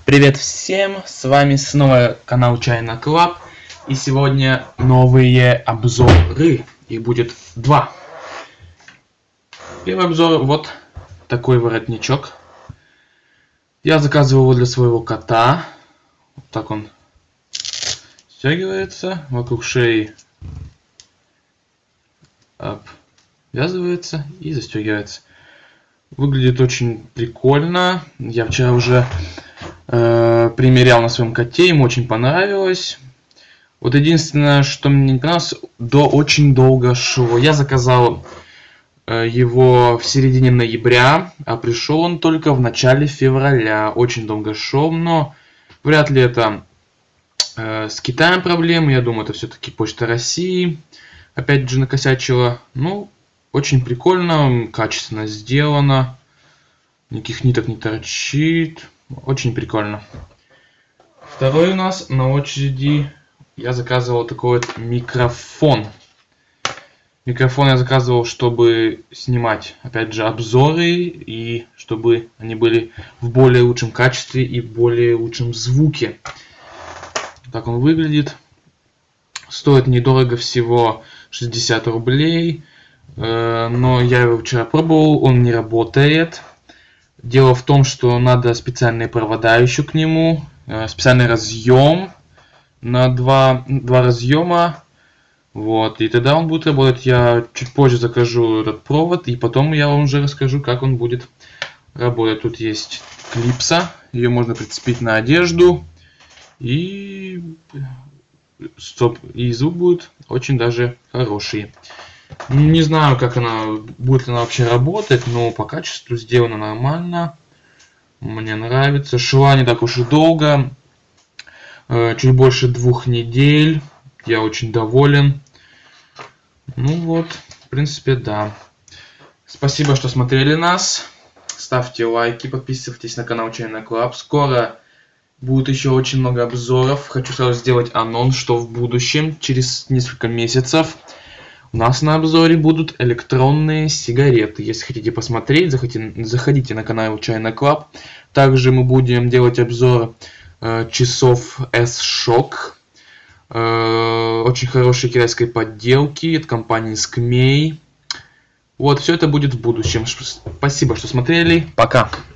Привет всем, с вами снова канал China Club, и сегодня новые обзоры, их будет два. Первый обзор, вот такой воротничок. Я заказывал его для своего кота, вот так он стягивается, вокруг шеи обвязывается и застегивается. Выглядит очень прикольно, я вчера уже примерял на своем коте, ему очень понравилось. Вот единственное, что мне не понравилось, очень долго шло. Я заказал его в середине ноября, а пришел он только в начале февраля. Очень долго шел, но вряд ли это с Китаем проблемы. Я думаю, это все-таки Почта России опять же накосячила. Ну, очень прикольно, качественно сделано. Никаких ниток не торчит. Очень прикольно. Второй у нас на очереди я заказывал такой вот микрофон. Микрофон я заказывал, чтобы снимать, опять же, обзоры, и чтобы они были в более лучшем качестве и в более лучшем звуке. Так он выглядит. Стоит недорого, всего 60 рублей. Но я его вчера пробовал, он не работает. Дело в том, что надо специальные провода еще к нему, специальный разъем на два разъема. Вот, и тогда он будет работать. Я чуть позже закажу этот провод, и потом я вам уже расскажу, как он будет работать. Тут есть клипса, ее можно прицепить на одежду, и звук будет очень даже хороший. Не знаю, как будет она вообще работать, но по качеству сделано нормально. Мне нравится. Шла не так уж и долго. Чуть больше 2 недель. Я очень доволен. Ну вот, в принципе, да. Спасибо, что смотрели нас. Ставьте лайки, подписывайтесь на канал China Club. Скоро будет еще очень много обзоров. Хочу сразу сделать анонс, что в будущем, через несколько месяцев, у нас на обзоре будут электронные сигареты. Если хотите посмотреть, заходите на канал China Club. Также мы будем делать обзор часов S-Shock. Очень хорошей китайской подделки от компании Skmei. Вот, все это будет в будущем. Спасибо, что смотрели. Пока.